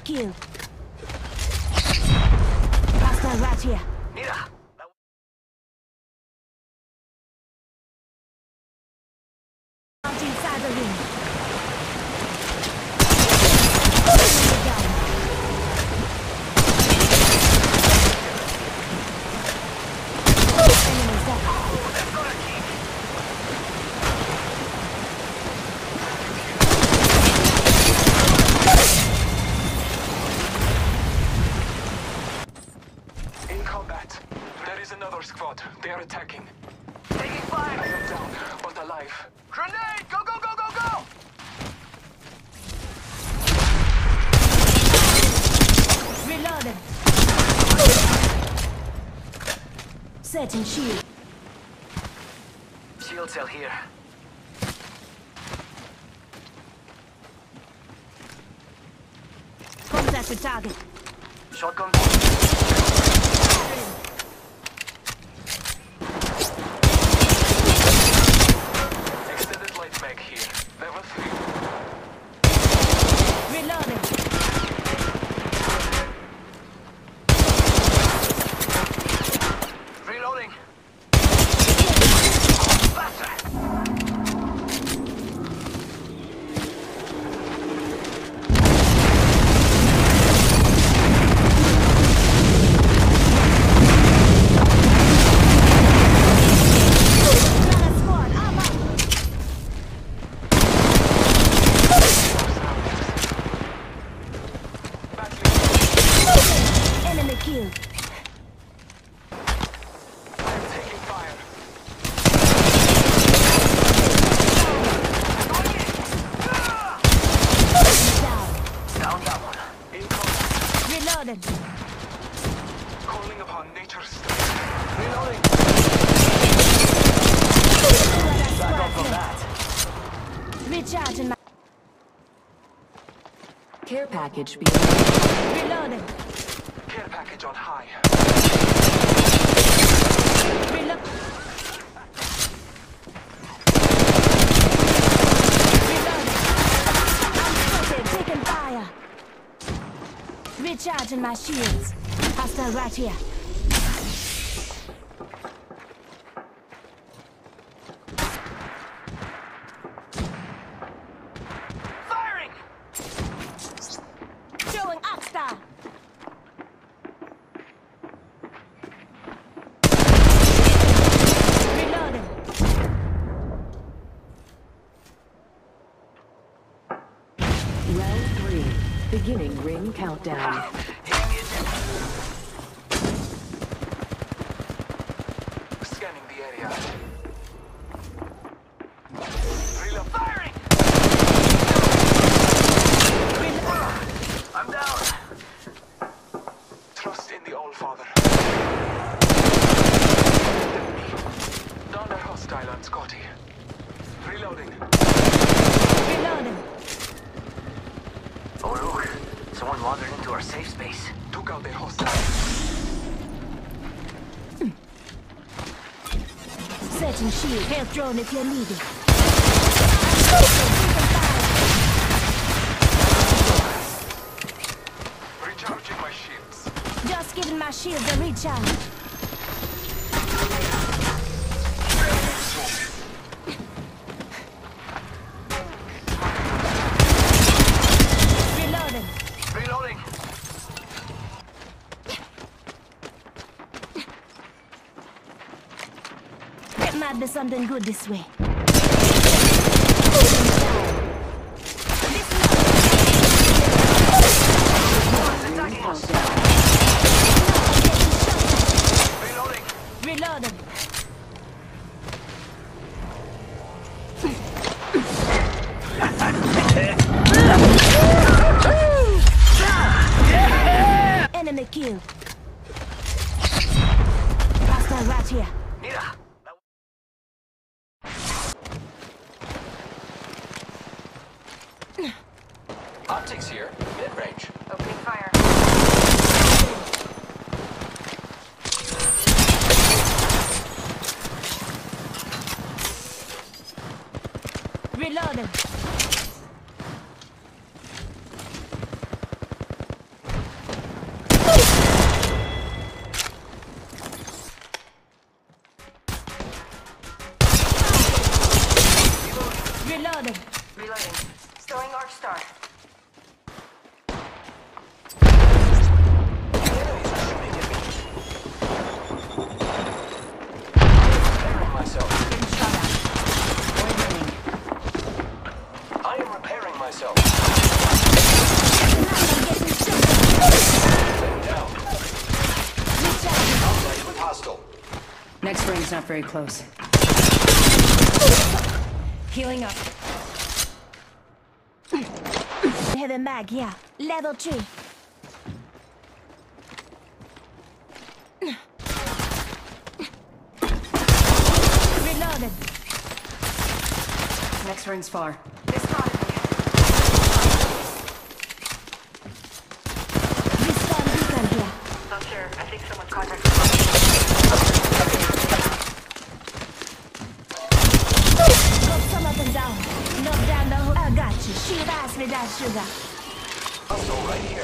kill. Hostile right here. Mira. Out inside the ring. In combat. There is another squad. They are attacking. Taking fire. I am down, but alive. Grenade! Go, go, go, go, go! Reloading. Setting shield. Shield cell here. Contact with target. Shotgun. Extended light mag here. Level 3. Reloading. Reloading. Faster. Another squad. Armor. Enemy killed. I am taking fire. Down. Down that one. In combat. Reloading. Calling upon nature's strength. Reloading. Another Back up squad from left. that. Recharging my. Care package Reloading. Care package on high. Reload. Reloading. I'm spotted. Taking fire. Recharging my shields. Hostile right here. Firing! Throwing Oxstar. Reloading. Round 3. Beginning ring countdown. Hitting it. Scanning the area. Reload. Firing! I'm down. Trust in the All-Father. Down a hostile on Scotty. Reloading. Reloading. Oh look, someone wandered into our safe space. Took out a hostile. Setting shield. Health drone if you need it. Recharging my shields. Just giving my shield a recharge. Reloading. Reloading. It might be something good this way. Attacking us. Reloading. Reloading. Enemy killed. Hostile right here. Mira. Optics here. Mid-range. Opening fire. Reloading. Reloading. Reloading. Storing Arc Star. Enemies are shooting at me. Repairing myself. Getting shot at. Void running. I am repairing myself. Down. Contact with hostile. Next ring's not very close. Healing up. Heavy mag, yeah. Level 3. Reloaded. Next ring's far. Respawn beacon here. Not sure. I think someone contacted Got some up and down. Knock down the hook. I got you. Shoot ass with that sugar. Hostile right here.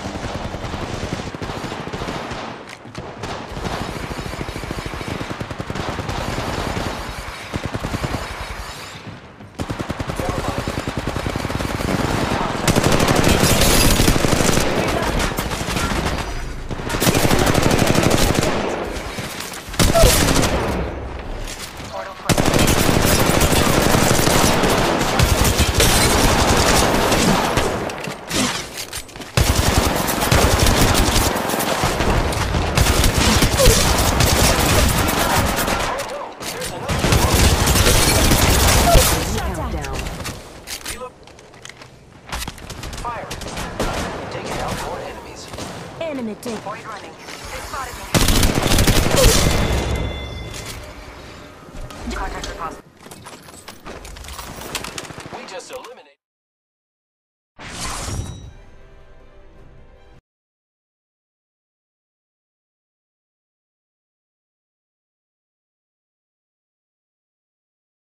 Countdown. Fire. Taking out more enemies. Enemy take. Void running. They spotted me. Contact with hostile. We just eliminated